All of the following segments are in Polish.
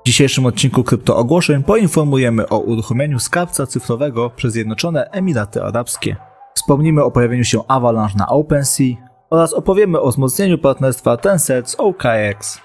W dzisiejszym odcinku Kryptoogłoszeń poinformujemy o uruchomieniu skarbca cyfrowego przez Zjednoczone Emiraty Arabskie. Wspomnimy o pojawieniu się Avalanche na OpenSea oraz opowiemy o wzmocnieniu partnerstwa Tencent z OKX.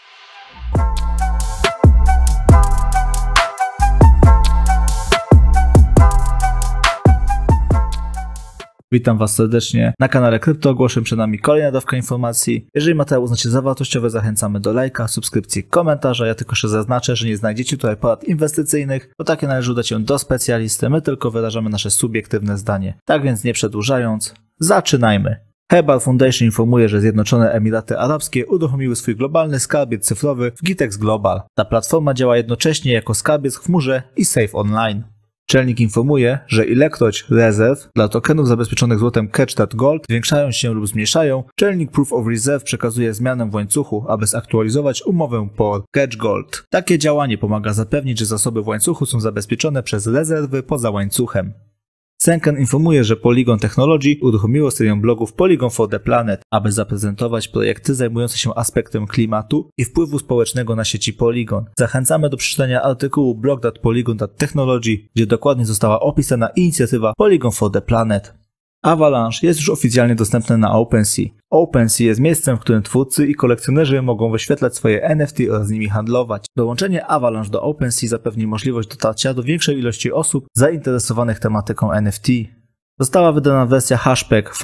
Witam Was serdecznie na kanale Kryptoogłoszeń, przed nami kolejna dawka informacji. Jeżeli materiał uznacie za wartościowy, zachęcamy do lajka, subskrypcji, komentarza. Ja tylko jeszcze zaznaczę, że nie znajdziecie tutaj porad inwestycyjnych, bo takie należy udać się do specjalisty, my tylko wyrażamy nasze subiektywne zdanie. Tak więc nie przedłużając, zaczynajmy. Herbal Foundation informuje, że Zjednoczone Emiraty Arabskie uruchomiły swój globalny skarbiec cyfrowy w GITEX Global. Ta platforma działa jednocześnie jako skarbiec w chmurze i Safe Online. Naczelnik informuje, że ilekroć rezerw dla tokenów zabezpieczonych złotem Catch Gold zwiększają się lub zmniejszają, naczelnik Proof of Reserve przekazuje zmianę w łańcuchu, aby zaktualizować umowę POR Catch Gold. Takie działanie pomaga zapewnić, że zasoby w łańcuchu są zabezpieczone przez rezerwy poza łańcuchem. Senken informuje, że Polygon Technology uruchomiło serię blogów Polygon for the Planet, aby zaprezentować projekty zajmujące się aspektem klimatu i wpływu społecznego na sieci Polygon. Zachęcamy do przeczytania artykułu blog.polygon.technology, gdzie dokładnie została opisana inicjatywa Polygon for the Planet. Avalanche jest już oficjalnie dostępne na OpenSea. OpenSea jest miejscem, w którym twórcy i kolekcjonerzy mogą wyświetlać swoje NFT oraz z nimi handlować. Dołączenie Avalanche do OpenSea zapewni możliwość dotarcia do większej ilości osób zainteresowanych tematyką NFT. Została wydana wersja Hashpack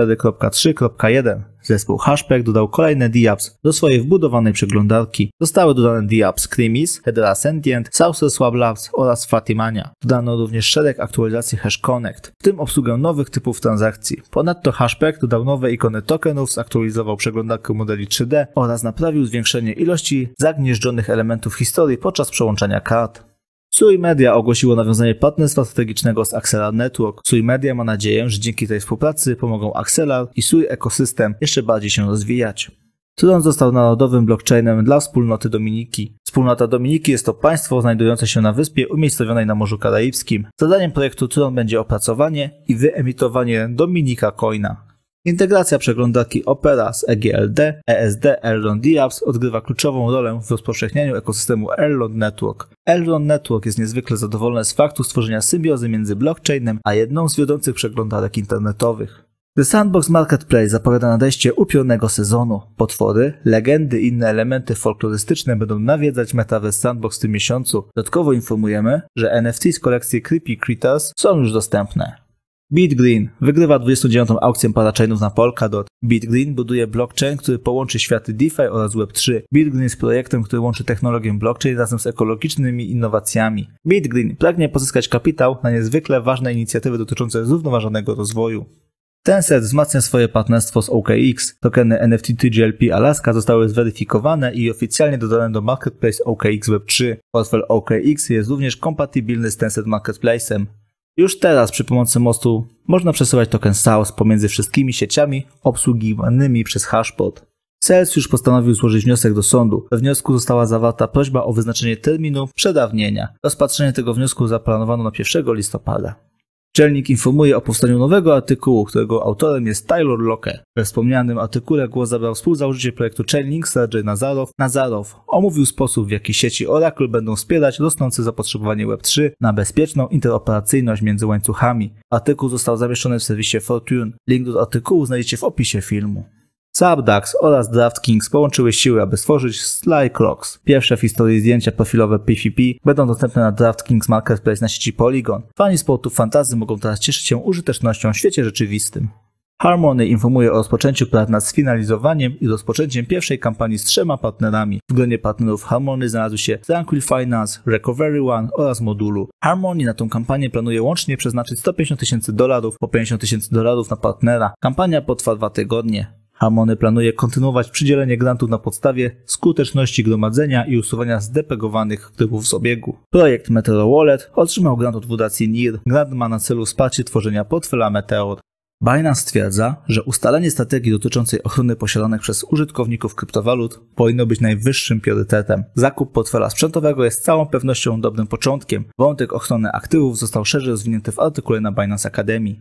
v4.3.1. Zespół Hashpack dodał kolejne DApps do swojej wbudowanej przeglądarki. Zostały dodane DApps Cremis, Hedera Sentient, SaucerSwap Labs oraz Fatimania. Dodano również szereg aktualizacji Hash Connect, w tym obsługę nowych typów transakcji. Ponadto Hashpack dodał nowe ikony tokenów, zaktualizował przeglądarkę modeli 3D oraz naprawił zwiększenie ilości zagnieżdżonych elementów historii podczas przełączania kart. Sui Media ogłosiło nawiązanie partnerstwa strategicznego z Axelar Network. Sui Media ma nadzieję, że dzięki tej współpracy pomogą Axelar i Sui ekosystem jeszcze bardziej się rozwijać. Tron został narodowym blockchainem dla wspólnoty Dominiki. Wspólnota Dominiki jest to państwo znajdujące się na wyspie umiejscowionej na Morzu Karaibskim. Zadaniem projektu Tron będzie opracowanie i wyemitowanie Dominika Coina. Integracja przeglądarki Opera z EGLD, ESD, Elrond DApps odgrywa kluczową rolę w rozpowszechnianiu ekosystemu Elrond Network. Elrond Network jest niezwykle zadowolony z faktu stworzenia symbiozy między blockchainem a jedną z wiodących przeglądarek internetowych. The Sandbox Marketplace zapowiada nadejście upiornego sezonu. Potwory, legendy i inne elementy folklorystyczne będą nawiedzać Metaverse Sandbox w tym miesiącu. Dodatkowo informujemy, że NFT z kolekcji Creepy Critters są już dostępne. BitGreen wygrywa 29. aukcję parachainów na Polkadot. BitGreen buduje blockchain, który połączy światy DeFi oraz Web3. BitGreen jest projektem, który łączy technologię blockchain razem z ekologicznymi innowacjami. BitGreen pragnie pozyskać kapitał na niezwykle ważne inicjatywy dotyczące zrównoważonego rozwoju. Tencent wzmacnia swoje partnerstwo z OKX. Tokeny NFT TGLP Alaska zostały zweryfikowane i oficjalnie dodane do Marketplace OKX Web3. Portfel OKX jest również kompatybilny z Tencent Marketplace'em. Już teraz przy pomocy mostu można przesyłać token SAUS pomiędzy wszystkimi sieciami obsługiwanymi przez Hashpot. Sales już postanowił złożyć wniosek do sądu. We wniosku została zawarta prośba o wyznaczenie terminu przedawnienia. Rozpatrzenie tego wniosku zaplanowano na 1 listopada. Naczelnik informuje o powstaniu nowego artykułu, którego autorem jest Taylor Locke. We wspomnianym artykule głos zabrał współzałożyciel projektu Chainlink Sergej Nazarow. Nazarow omówił sposób, w jaki sieci Oracle będą wspierać rosnące zapotrzebowanie Web3 na bezpieczną interoperacyjność między łańcuchami. Artykuł został zamieszczony w serwisie Fortune. Link do artykułu znajdziecie w opisie filmu. Subdax oraz DraftKings połączyły siły, aby stworzyć Sly Clocks. Pierwsze w historii zdjęcia profilowe PvP będą dostępne na DraftKings Marketplace na sieci Polygon. Fani sportów fantasy mogą teraz cieszyć się użytecznością w świecie rzeczywistym. Harmony informuje o rozpoczęciu prac nad sfinalizowaniem i rozpoczęciem pierwszej kampanii z 3 partnerami. W gronie partnerów Harmony znalazły się Tranquil Finance, Recovery One oraz Modulu. Harmony na tą kampanię planuje łącznie przeznaczyć $150,000 po $50,000 na partnera. Kampania potrwa 2 tygodnie. Harmony planuje kontynuować przydzielenie grantów na podstawie skuteczności gromadzenia i usuwania zdepegowanych aktywów z obiegu. Projekt Meteor Wallet otrzymał grant od fundacji NIR. Grant ma na celu wsparcie tworzenia portfela Meteor. Binance stwierdza, że ustalenie strategii dotyczącej ochrony posiadanych przez użytkowników kryptowalut powinno być najwyższym priorytetem. Zakup portfela sprzętowego jest z całą pewnością dobrym początkiem. Wątek ochrony aktywów został szerzej rozwinięty w artykule na Binance Academy.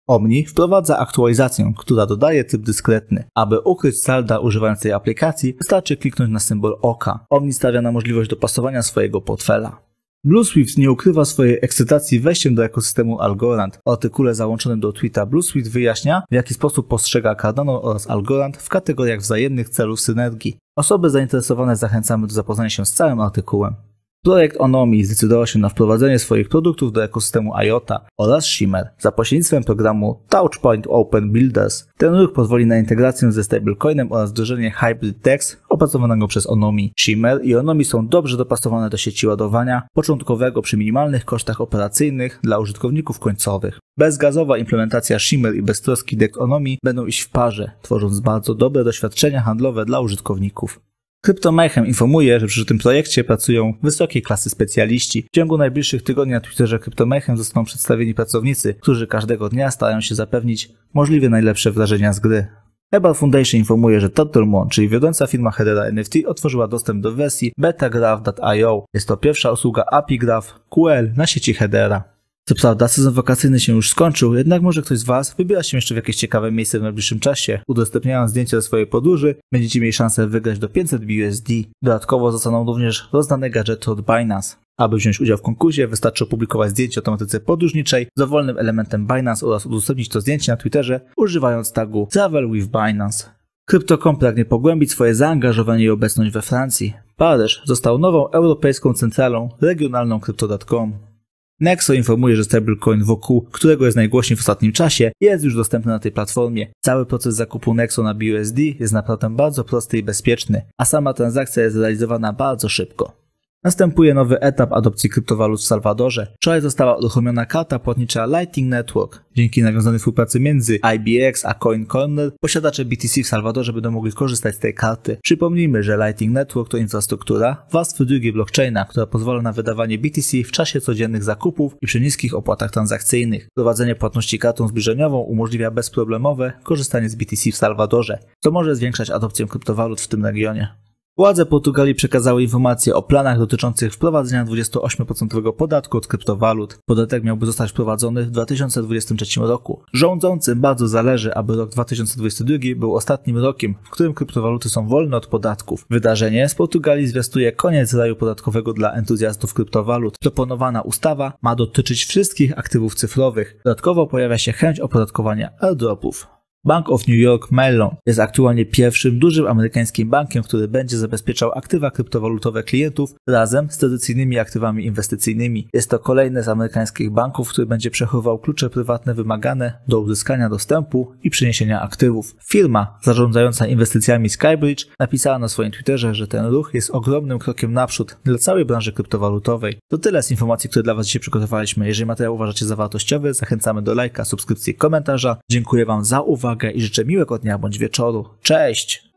Omni wprowadza aktualizację, która dodaje tryb dyskretny. Aby ukryć salda używając tej aplikacji, wystarczy kliknąć na symbol oka. Omni stawia na możliwość dopasowania swojego portfela. BlueSwift nie ukrywa swojej ekscytacji wejściem do ekosystemu Algorand. W artykule załączonym do tweeta BlueSwift wyjaśnia, w jaki sposób postrzega Cardano oraz Algorand w kategoriach wzajemnych celów synergii. Osoby zainteresowane zachęcamy do zapoznania się z całym artykułem. Projekt Onomi zdecydował się na wprowadzenie swoich produktów do ekosystemu IOTA oraz Shimmer za pośrednictwem programu Touchpoint Open Builders. Ten ruch pozwoli na integrację ze stablecoinem oraz wdrożenie Hybrid DEX opracowanego przez Onomi. Shimmer i Onomi są dobrze dopasowane do sieci ładowania początkowego przy minimalnych kosztach operacyjnych dla użytkowników końcowych. Bezgazowa implementacja Shimmer i beztroski DEX Onomi będą iść w parze, tworząc bardzo dobre doświadczenia handlowe dla użytkowników. Crypto Mayhem informuje, że przy tym projekcie pracują wysokiej klasy specjaliści. W ciągu najbliższych tygodni na Twitterze Crypto Mayhem zostaną przedstawieni pracownicy, którzy każdego dnia starają się zapewnić możliwie najlepsze wrażenia z gry. Ebar Foundation informuje, że TurtleMoon, czyli wiodąca firma Hedera NFT, otworzyła dostęp do wersji betagraph.io. Jest to pierwsza usługa API Graph QL na sieci Hedera. Co prawda sezon wakacyjny się już skończył, jednak może ktoś z Was wybiera się jeszcze w jakieś ciekawe miejsce w najbliższym czasie. Udostępniając zdjęcia ze swojej podróży, będziecie mieli szansę wygrać do 500 BUSD. Dodatkowo zostaną również rozdane gadżety od Binance. Aby wziąć udział w konkursie, wystarczy opublikować zdjęcie o tematyce podróżniczej z dowolnym elementem Binance oraz udostępnić to zdjęcie na Twitterze, używając tagu Travel with Binance. Crypto.com pragnie pogłębić swoje zaangażowanie i obecność we Francji. Paryż został nową europejską centralą regionalną Crypto.com. Nexo informuje, że stablecoin wokół którego jest najgłośniej w ostatnim czasie, jest już dostępny na tej platformie. Cały proces zakupu Nexo na BUSD jest naprawdę bardzo prosty i bezpieczny, a sama transakcja jest realizowana bardzo szybko. Następuje nowy etap adopcji kryptowalut w Salwadorze. Wczoraj została uruchomiona karta płatnicza Lightning Network. Dzięki nawiązanej współpracy między IBX a CoinCorner posiadacze BTC w Salwadorze będą mogli korzystać z tej karty. Przypomnijmy, że Lightning Network to infrastruktura warstwy drugiej blockchaina, która pozwala na wydawanie BTC w czasie codziennych zakupów i przy niskich opłatach transakcyjnych. Prowadzenie płatności kartą zbliżeniową umożliwia bezproblemowe korzystanie z BTC w Salwadorze, co może zwiększać adopcję kryptowalut w tym regionie. Władze Portugalii przekazały informacje o planach dotyczących wprowadzenia 28% podatku od kryptowalut. Podatek miałby zostać wprowadzony w 2023 roku. Rządzącym bardzo zależy, aby rok 2022 był ostatnim rokiem, w którym kryptowaluty są wolne od podatków. Wydarzenie z Portugalii zwiastuje koniec raju podatkowego dla entuzjastów kryptowalut. Proponowana ustawa ma dotyczyć wszystkich aktywów cyfrowych. Dodatkowo pojawia się chęć opodatkowania airdropów. Bank of New York Mellon jest aktualnie pierwszym dużym amerykańskim bankiem, który będzie zabezpieczał aktywa kryptowalutowe klientów razem z tradycyjnymi aktywami inwestycyjnymi. Jest to kolejny z amerykańskich banków, który będzie przechowywał klucze prywatne wymagane do uzyskania dostępu i przeniesienia aktywów. Firma zarządzająca inwestycjami Skybridge napisała na swoim Twitterze, że ten ruch jest ogromnym krokiem naprzód dla całej branży kryptowalutowej. To tyle z informacji, które dla Was dzisiaj przygotowaliśmy. Jeżeli materiał uważacie za wartościowy, zachęcamy do lajka, subskrypcji i komentarza. Dziękuję Wam za uwagę i życzę miłego dnia bądź wieczoru. Cześć!